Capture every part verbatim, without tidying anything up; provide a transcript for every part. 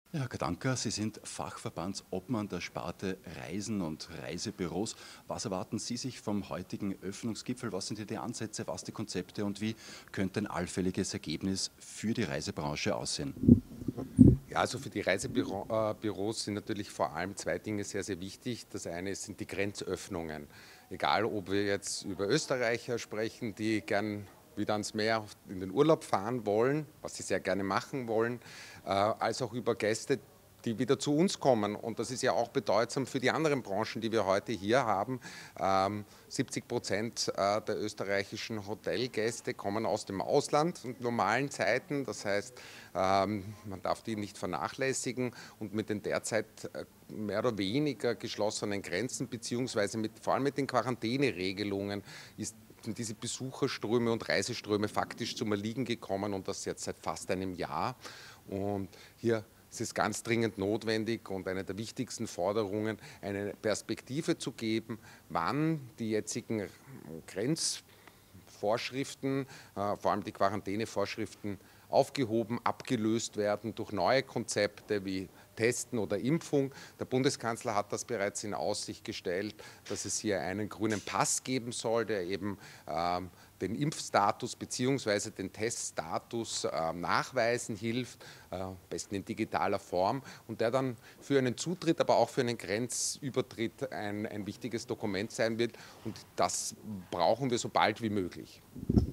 Ja, Herr Kadanka, Sie sind Fachverbandsobmann der Sparte Reisen und Reisebüros. Was erwarten Sie sich vom heutigen Öffnungsgipfel? Was sind hier die Ansätze, was die Konzepte und wie könnte ein allfälliges Ergebnis für die Reisebranche aussehen? Ja, also für die Reisebüros sind natürlich vor allem zwei Dinge sehr, sehr wichtig. Das eine sind die Grenzöffnungen. Egal, ob wir jetzt über Österreicher sprechen, die gern wieder ans Meer in den Urlaub fahren wollen, was sie sehr gerne machen wollen, äh, als auch über Gäste, die wieder zu uns kommen. Und das ist ja auch bedeutsam für die anderen Branchen, die wir heute hier haben. Ähm, siebzig Prozent äh, der österreichischen Hotelgäste kommen aus dem Ausland in normalen Zeiten. Das heißt, ähm, man darf die nicht vernachlässigen. Und mit den derzeit äh, mehr oder weniger geschlossenen Grenzen, beziehungsweise mit, vor allem mit den Quarantäneregelungen, ist sind diese Besucherströme und Reiseströme faktisch zum Erliegen gekommen und das jetzt seit fast einem Jahr. Und hier ist es ganz dringend notwendig und eine der wichtigsten Forderungen, eine Perspektive zu geben, wann die jetzigen Grenzvorschriften, äh, vor allem die Quarantänevorschriften, aufgehoben, abgelöst werden durch neue Konzepte wie Testen oder Impfung. Der Bundeskanzler hat das bereits in Aussicht gestellt, dass es hier einen grünen Pass geben soll, der eben äh, den Impfstatus bzw. den Teststatus äh, nachweisen hilft, äh, am besten in digitaler Form, und der dann für einen Zutritt, aber auch für einen Grenzübertritt ein, ein wichtiges Dokument sein wird. Und das brauchen wir so bald wie möglich.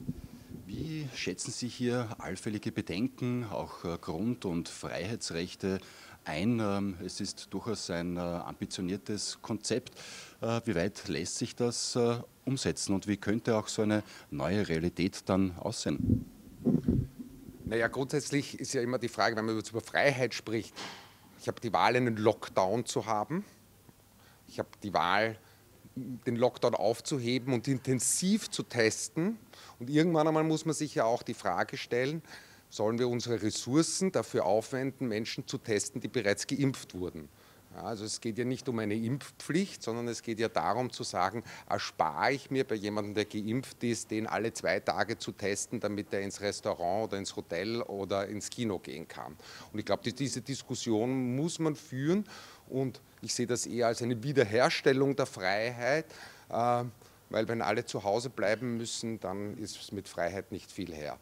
Wie schätzen Sie hier allfällige Bedenken, auch äh, Grund- und Freiheitsrechte ein? Ähm, Es ist durchaus ein äh, ambitioniertes Konzept. Äh, Wie weit lässt sich das äh, umsetzen und wie könnte auch so eine neue Realität dann aussehen? Naja, grundsätzlich ist ja immer die Frage, wenn man jetzt über Freiheit spricht, ich habe die Wahl, einen Lockdown zu haben. Ich habe die Wahl, den Lockdown aufzuheben und intensiv zu testen. Und irgendwann einmal muss man sich ja auch die Frage stellen, sollen wir unsere Ressourcen dafür aufwenden, Menschen zu testen, die bereits geimpft wurden? Ja, also es geht ja nicht um eine Impfpflicht, sondern es geht ja darum zu sagen, erspare ich mir bei jemandem, der geimpft ist, den alle zwei Tage zu testen, damit er ins Restaurant oder ins Hotel oder ins Kino gehen kann. Und ich glaube, diese Diskussion muss man führen und ich sehe das eher als eine Wiederherstellung der Freiheit, äh, weil wenn alle zu Hause bleiben müssen, dann ist mit Freiheit nicht viel her.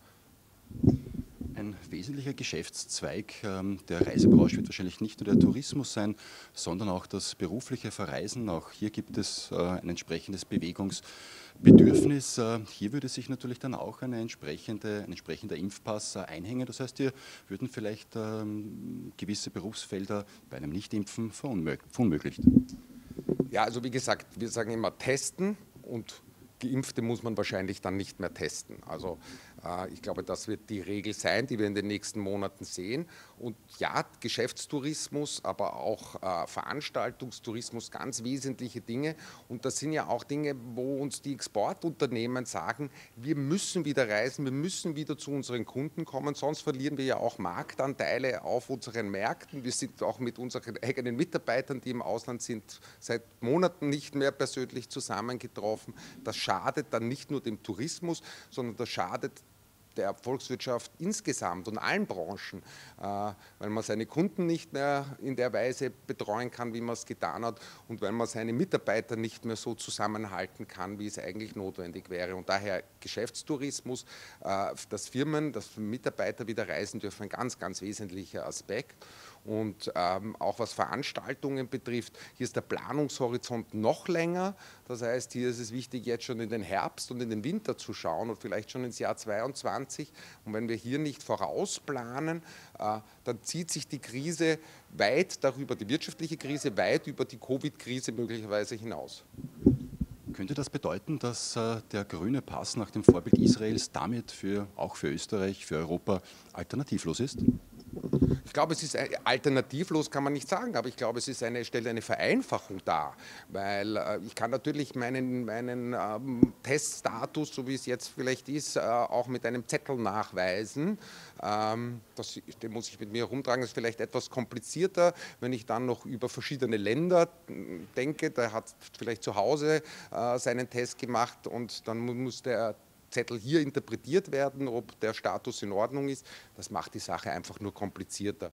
Ein wesentlicher Geschäftszweig ähm, der Reisebranche wird wahrscheinlich nicht nur der Tourismus sein, sondern auch das berufliche Verreisen. Auch hier gibt es äh, ein entsprechendes Bewegungsbedürfnis. Äh, hier würde sich natürlich dann auch eine entsprechende, ein entsprechender Impfpass äh, einhängen. Das heißt, hier würden vielleicht ähm, gewisse Berufsfelder bei einem Nichtimpfen verunmög verunmöglicht. Ja, also wie gesagt, wir sagen immer testen, und Geimpfte muss man wahrscheinlich dann nicht mehr testen. Also äh, ich glaube, das wird die Regel sein, die wir in den nächsten Monaten sehen. Und ja, Geschäftstourismus, aber auch äh, Veranstaltungstourismus, ganz wesentliche Dinge. Und das sind ja auch Dinge, wo uns die Exportunternehmen sagen, wir müssen wieder reisen, wir müssen wieder zu unseren Kunden kommen, sonst verlieren wir ja auch Marktanteile auf unseren Märkten. Wir sind auch mit unseren eigenen Mitarbeitern, die im Ausland sind, seit Monaten nicht mehr persönlich zusammengetroffen. Das schadet dann nicht nur dem Tourismus, sondern das schadet der Volkswirtschaft insgesamt und allen Branchen, äh, weil man seine Kunden nicht mehr in der Weise betreuen kann, wie man es getan hat, und weil man seine Mitarbeiter nicht mehr so zusammenhalten kann, wie es eigentlich notwendig wäre. Und daher Geschäftstourismus, äh, dass Firmen, dass Mitarbeiter wieder reisen dürfen, ein ganz, ganz wesentlicher Aspekt. Und ähm, auch was Veranstaltungen betrifft, hier ist der Planungshorizont noch länger. Das heißt, hier ist es wichtig, jetzt schon in den Herbst und in den Winter zu schauen und vielleicht schon ins Jahr zweiundzwanzig. Und wenn wir hier nicht vorausplanen, äh, dann zieht sich die Krise weit darüber, die wirtschaftliche Krise weit über die Covid-Krise möglicherweise hinaus. Könnte das bedeuten, dass äh, der grüne Pass nach dem Vorbild Israels damit für, auch für Österreich, für Europa alternativlos ist? Ich glaube, es ist alternativlos, kann man nicht sagen, aber ich glaube, es ist eine, stellt eine Vereinfachung dar, weil äh, ich kann natürlich meinen, meinen ähm, Teststatus, so wie es jetzt vielleicht ist, äh, auch mit einem Zettel nachweisen. Ähm, das, den muss ich mit mir herumtragen, das ist vielleicht etwas komplizierter, wenn ich dann noch über verschiedene Länder denke. Der hat vielleicht zu Hause äh, seinen Test gemacht und dann muss der Zettel hier interpretiert werden, ob der Status in Ordnung ist. Das macht die Sache einfach nur komplizierter.